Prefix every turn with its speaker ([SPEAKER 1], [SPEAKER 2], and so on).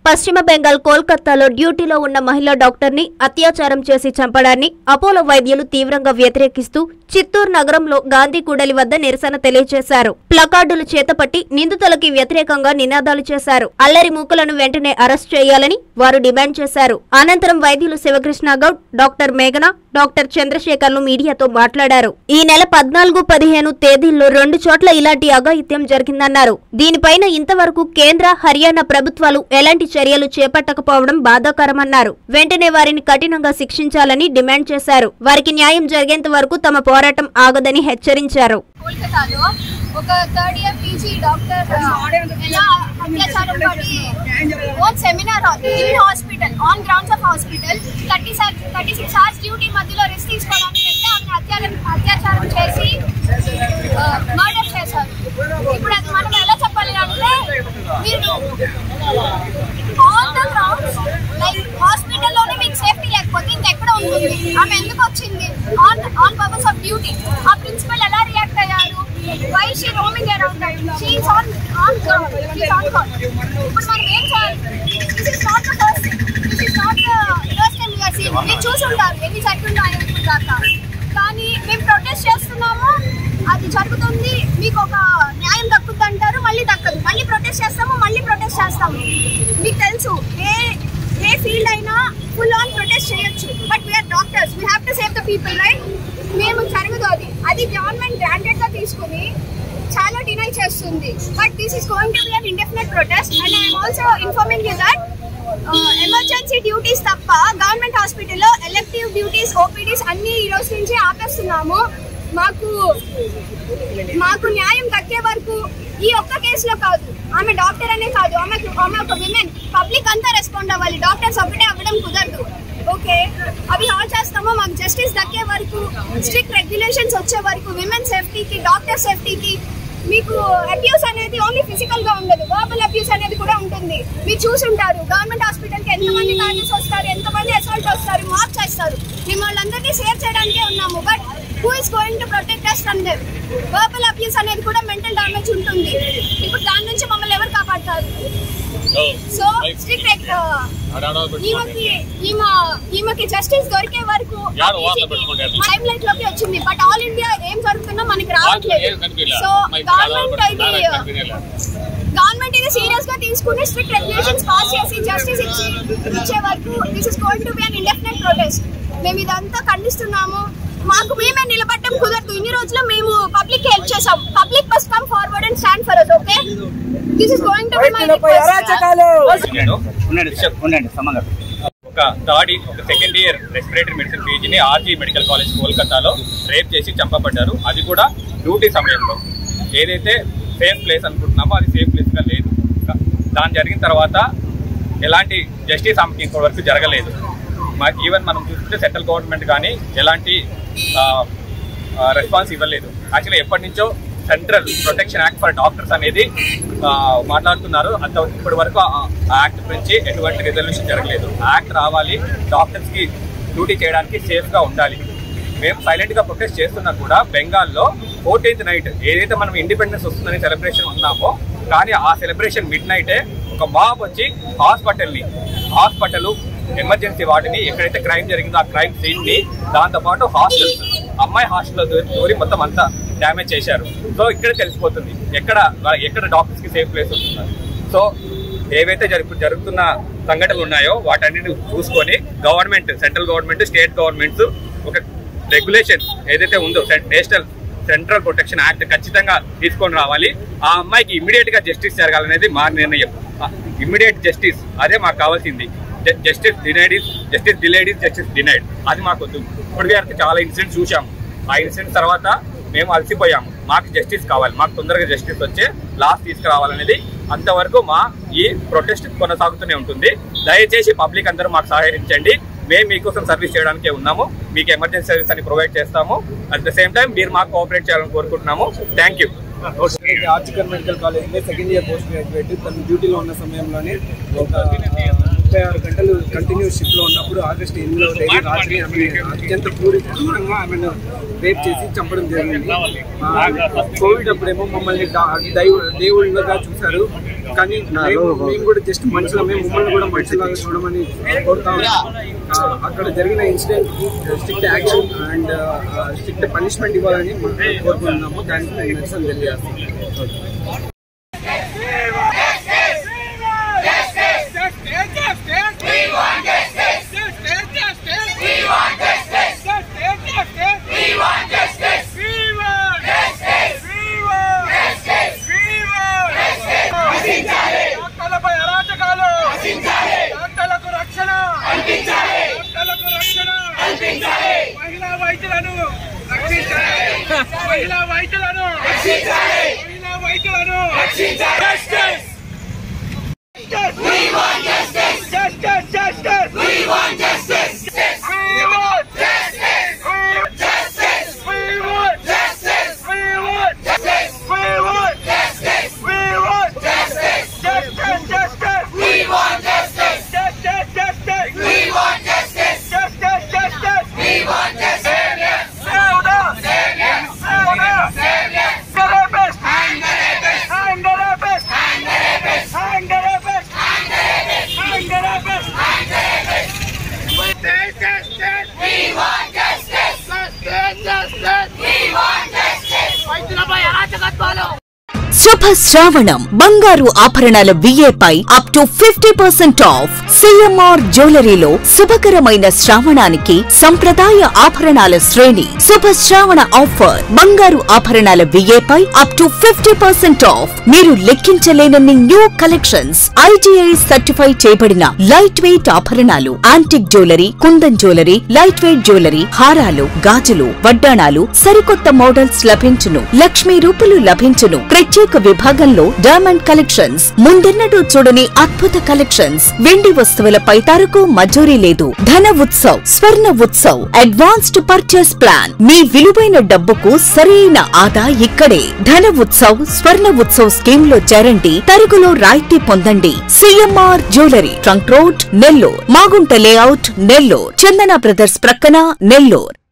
[SPEAKER 1] పశ్చిమ బెంగాల్ కోల్కతాలో డ్యూటీలో ఉన్న మహిళా డాక్టర్ని అత్యాచారం చేసి చంపడాన్ని అపోలో వైద్యులు తీవ్రంగా వ్యతిరేకిస్తూ చిత్తూరు నగరంలో గాంధీ కూడలి వద్ద నిరసన తెలియజేశారు. ప్లకార్డులు చేతపట్టి నిందితులకి వ్యతిరేకంగా నినాదాలు చేశారు. అల్లరి మూకలను వెంటనే అరెస్ట్ చేయాలని వారు డిమాండ్ చేశారు. అనంతరం వైద్యులు శివకృష్ణ గౌడ్, డాక్టర్ మేఘన, డాక్టర్ చంద్రశేఖర్లు మీడియాతో మాట్లాడారు. ఈ నెల 14-15 తేదీల్లో 2 చోట్ల ఇలాంటి అఘాయిత్యం జరిగిందన్నారు. దీనిపైన ఇంతవరకు కేంద్ర, హర్యానా ప్రభుత్వాలు ఎలాంటి చర్యలు చేపట్టకపోవడం బాధాకరమన్నారు. వెంటనే వారిని కఠినంగా శిక్షించాలని డిమాండ్ చేశారు. వారికి న్యాయం జరిగేంత వరకు తమ పోరాటం ఆగదని హెచ్చరించారు.
[SPEAKER 2] కోల్కతాలో ఒక 3rd year PG డాక్టర్ ఎలా అత్యాచారం పడి own seminar hospital on grounds of hospital 36 hours duty మధ్యలో రెస్ట్ తీసుకోవడానికి వెళ్తే ఆమె అత్యాచారం చేసి మర్డర్ చేశారు. ఇప్పుడు అది మనం ఎలా చెప్పాలి అంటే మీరు ఆన్ ద గ్రౌండ్స్ లైక్ హాస్పిటల్లోనే మీకు సేఫ్టీ లేకపోతే ఇంకెక్కడ ఉంటుంది? ఆమె ఎందుకు వచ్చింది? On purpose of duty. ఆ ప్రిన్సిపల్ ఎలా రియాక్ట్ అయ్యారు? Why is she roaming around? She is on call. She's on call. ఇప్పుడు మనం ఏం చేయాలి? This is not the first thing. This is not the first time we are seeing. మీరు చూసుంటారు ఎన్ని జరుగుతున్నాయో ఇప్పుడు దాకా. కానీ మేము ప్రొటెస్ట్ చేస్తున్నాము, అది జరుగుతుంది, మీకు ఒక న్యాయం దక్కుద్ది అంటారు, మళ్ళీ దక్కదు. మళ్ళీ ప్రొటెస్ట్ చేస్తాము, మళ్ళీ ప్రొటెస్ట్ చేస్తాము. మీకు తెలుసు ఏ ఫీల్డ్ అయినా ఫుల్ ఆన్ ప్రొటెస్ట్ చేయొచ్చు, but we are doctors, we have to save the people, right? మేము జరగదు అది గవర్నమెంట్ గ్రాంటెడ్ గా తీసుకుని చాలా డినై చేస్తుంది. But this is going to be an indefinite protest and I'm also informing you that emergency duties తప్ప government హాస్పిటల్లో elective duties, OPDs అన్ని ఈ రోజు నుంచి ఆపేస్తున్నాము. మాకు న్యాయం దక్కే వరకు ఈ ఒక్క కేసులో కాదు, ఆమె డాక్టర్ అనే కాదు, ఆమె ఒక విమెన్, పబ్లిక్ అంతా రెస్పాండ్ అవ్వాలి. డాక్టర్స్ ఒకటే అవ్వడం కుదరదు. ఓకే, అవి హాల్ చేస్తాము. మాకు జస్టిస్ దక్కే వరకు, స్ట్రిక్ట్ రెగ్యులేషన్స్ వచ్చే వరకు, విమెన్ సేఫ్టీకి, డాక్టర్ సేఫ్టీకి. మీకు అబ్యూస్ అనేది ఓన్లీ ఫిజికల్ గా ఉండదు, వర్బల్ అబ్యూస్ అనేది కూడా ఉంటుంది. మీరు చూసుంటారు గవర్నమెంట్ హాస్పిటల్కి ఎంతమంది డాక్టర్స్ వస్తారు, ఎంతమంది అసాల్ట్ వస్తారు, మాక్ చేస్తారు. మేము వాళ్ళందరినీ సేవ్ చేయడానికే ఉన్నాము. But who is going to protect us from them? Verbal abuse అనేది కూడా మెంటల్ డ్యామేజ్ ఉంటుంది. ఇప్పుడు దాని నుంచి మమ్మల్ని ఎవరు కాపాడతారు? సో స్ట్రిక్ట్ ఈమెకి జస్టిస్ దొరికే వరకు లైమ్ లైట్ లోకి వచ్చింది. బట్ ఆల్ ఇండియా ఏం జరుగుతుందో మనకి రావట్లేదు. సో గవర్నమెంట్ ఇది సీరియస్ గా తీసుకుని స్ట్రిక్ట్ రెగ్యులేషన్స్ పాస్ చేసి జస్టిస్ ఇచ్చే వరకు this is going to be an indefinite protest. మేము ఇదంతా ఖండిస్తున్నాము. మాకు మేమే నిలబడటం కుదరదు. ఇన్ని రోజులు మేము పబ్లిక్ హెల్ప్ చేసాం. Public must come forward and stand for us. Okay, this is going to be my request.
[SPEAKER 3] ఒక 2nd year రెస్పిరేటరీ మెడిసిన్ పీజీని ఆర్జీ మెడికల్ కాలేజ్ కోల్కతాలో రేప్ చేసి చంపబడ్డారు. అది కూడా డ్యూటీ సమయంలో. ఏదైతే సేఫ్ ప్లేస్ అనుకుంటున్నామో అది సేఫ్ ప్లేస్ గా లేదు. దాని జరిగిన తర్వాత ఎలాంటి జస్టిస్ ఆమెకి ఇంకో వరకు జరగలేదు. ఈవెన్ మనం చూస్తుంటే సెంట్రల్ గవర్నమెంట్ కానీ ఎలాంటి రెస్పాన్స్ ఇవ్వలేదు. యాక్చువల్లీ ఎప్పటి నుంచో central protection act for doctors అనేది మాట్లాడుతున్నారు. అంత ఇప్పటి వరకు ఆ యాక్ట్ గురించి ఎటువంటి రిజల్యూషన్ జరగలేదు. యాక్ట్ రావాలి, డాక్టర్స్కి డ్యూటీ చేయడానికి సేఫ్గా ఉండాలి. మేము సైలెంట్గా ప్రొటెస్ట్ చేస్తున్నా కూడా బెంగాల్లో 14th నైట్ ఏదైతే మనం ఇండిపెండెన్స్ వస్తుందని సెలబ్రేషన్ ఉన్నామో, కానీ ఆ సెలబ్రేషన్ మిడ్ నైటే ఒక మాబ్ వచ్చి హాస్పిటల్ ఎమర్జెన్సీ వాటిని ఎక్కడైతే క్రైమ్ జరిగిందో ఆ క్రైమ్ సీన్ని, దాంతోపాటు హాస్టల్స్, అమ్మాయి హాస్టల్లో దూరి మొత్తం అంతా డ్యామేజ్ చేశారు. సో ఇక్కడ తెలిసిపోతుంది ఎక్కడ డాక్టర్స్ కి సేఫ్ ప్లేస్ వస్తున్నారు. సో ఏవైతే జరుగుతున్న సంఘటనలు ఉన్నాయో వాటన్నిటిని చూసుకొని government, central government, state governments ఒక రెగ్యులేషన్ ఏదైతే ఉందో సెంట్రల్ ప్రొటెక్షన్ యాక్ట్ ఖచ్చితంగా తీసుకొని రావాలి. ఆ అమ్మాయికి ఇమ్మీడియట్ గా జస్టిస్ జరగాలనేది మా నిర్ణయం. ఇమ్మీడియట్ జస్టిస్ అదే మాకు కావాల్సింది. జస్టిస్ డినైడ్ అది మాకు వద్దు. ఇప్పటికే చాలా ఇన్సిడెంట్స్ చూసాము. ఆ ఇన్సిడెంట్స్ తర్వాత మేము అలసిపోయాము. మాకు జస్టిస్ కావాలి, మాకు తొందరగా జస్టిస్ వచ్చే లాస్ట్ తీసుకురావాలనేది. అంతవరకు మా ఈ ప్రొటెస్ట్ కొనసాగుతూనే ఉంటుంది. దయచేసి పబ్లిక్ అందరూ మాకు సహకరించండి. మేము మీకోసం సర్వీస్ చేయడానికే ఉన్నాము. మీకు ఎమర్జెన్సీ సర్వీస్ అని ప్రొవైడ్ చేస్తాము. అట్ ద సేమ్ టైం మీరు మాకు కోఆపరేట్ చేయాలని కోరుకుంటున్నాము. Thank you.
[SPEAKER 4] RG Kar medical college 2nd year post graduate తన డ్యూటీలో ఉన్న సమయంలోనే ఒక 36 గంటలు కంటిన్యూస్ షిఫ్ట్ లో ఉన్నప్పుడు ఆగస్టు 8వ తేదీ రాత్రి అత్యంత క్రూరంగా ఆమెను రేప్ చేసి చంపడం జరిగింది. కోవిడ్ అప్పుడేమో మమ్మల్ని దేవుళ్ళగా చూశారు, కానీ మేము కూడా జస్ట్ మనుషులమే, మమ్మల్ని కూడా మనుషులాగా చూడమని కోరుతా ఉన్నాం. అక్కడ జరిగిన ఇన్సిడెంట్ కి strict action and strict punishment ఇవ్వాలని కోరుకుంటున్నాము. దానికి నిరసన తెలియజేస్తాం.
[SPEAKER 5] శుభ శ్రావణం బంగారు ఆభరణాల విఏపై అప్ టు 50% ఆఫ్. సిఎంఆర్ జ్యువెలరీలో శుభకరమైన శ్రావణానికి సంప్రదాయ ఆభరణాల శ్రేణి. శుభ శ్రావణ ఆఫర్ బంగారు ఆభరణాల విఏపై అప్ టు 50% ఆఫ్. మీరు లెక్కించలేనన్ని న్యూ కలెక్షన్స్, ఐటీఐ సర్టిఫై చేయబడిన లైట్ వెయిట్ ఆభరణాలు, antique jewellery, kundan jewellery, light weight jewellery, హారాలు, గాజులు, వడ్డాణాలు, సరికొత్త మోడల్స్ లభించును. లక్ష్మీ రూపులు లభించును. ప్రత్యేక విభాగంలో డైమండ్ కలెక్షన్స్, ముందెన్నడూ చూడని అద్భుత కలెక్షన్స్. వెండి వస్తువులపై తరకు మజూరీ లేదు. ధన ఉత్సవ్, స్వర్ణ ఉత్సవ్, అడ్వాన్స్డ్ పర్చేస్ ప్లాన్. మీ విలువైన డబ్బుకు సరైన ఆదా ఇక్కడే. ధన ఉత్సవ్, స్వర్ణ ఉత్సవ్ స్కీమ్ లో చేరండి. తరుగులో రాయితీ పొందండి. CMR jewellery, trunk road, Nellore. Magunta layout, Nellore. Chandana brothers ప్రక్కన, నెల్లూర్.